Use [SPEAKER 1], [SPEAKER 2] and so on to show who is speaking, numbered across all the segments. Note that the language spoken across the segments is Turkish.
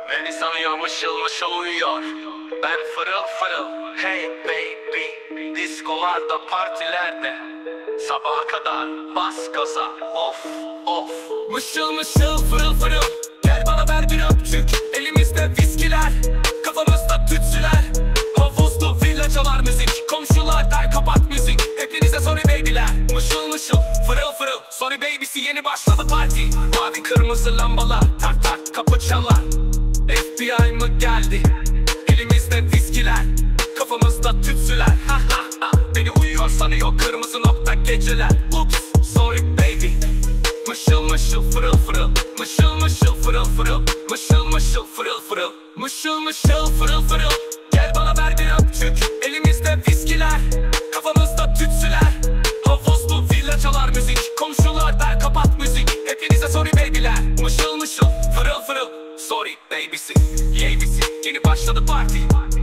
[SPEAKER 1] Beni sanıyor mışıl mışıl uyuyor. Ben fırıl fırıl. Hey baby, diskolarda partilerde sabaha kadar bas gaza. Of of. Mışıl mışıl fırıl fırıl. Gel bana ver bir öpücük. Elimizde viskiler, kafamızda tütsüler. Havuzlu villa çalar müzik. Komşular der kapat müzik. Hepinize sorry babyler. Mışıl mışıl fırıl fırıl. Sorry baby'si yeni başladı parti. Mavi kırmızı lambalar, tak tak kapı çalar. FBI mı geldi? Elimizde viskiler, kafamızda tütsüler. Ha ha ha. Beni uyuyor sanıyor kırmızı nokta geceler. Oops, sorry baby. Mışıl mışıl fırıl fırıl. Mışıl mışıl fırıl fırıl. Mışıl mışıl fırıl fırıl. Mışıl mışıl fırıl fırıl. Gel bana ver bir öpücük. Elimizde viskiler, kafamızda tütsüler. Havuzlu villa çalar müzik. Komşular der kapat müzik. Hepinize sorry babyler. Mışıl mışıl fırıl fırıl. Sorry baby'si, baby'si. Yeni başladı parti.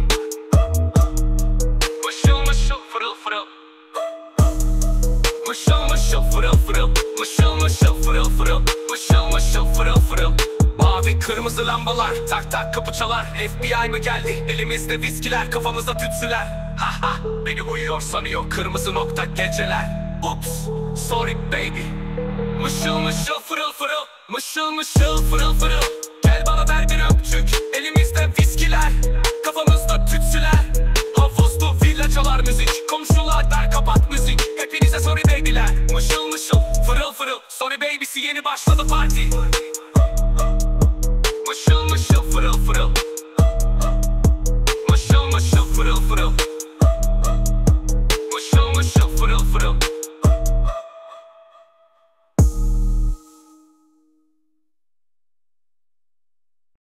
[SPEAKER 1] Mışıl mışıl fırıl fırıl. Mışıl mışıl fırıl fırıl. Mışıl mışıl fırıl fırıl. Mışıl mışıl fırıl fırıl. Mavi kırmızı lambalar, tak tak kapı çalar. FBI mı geldi? Elimizde viskiler, kafamızda tütsüler. Ha ha, beni uyuyor sanıyor kırmızı nokta geceler. Oops, sorry baby. Mışıl mışıl fırıl fırıl. Mışıl mışıl fırıl fırıl. Gel bana ver bir öpücük. Elimizde viskiler, kafamızda tütsüler. Havuzlu villa çalar müzik. Komşular der kapat müzik. Hepinize sorry babyler. Mışıl mışıl fırıl fırıl. Sorry baby'si yeni başladı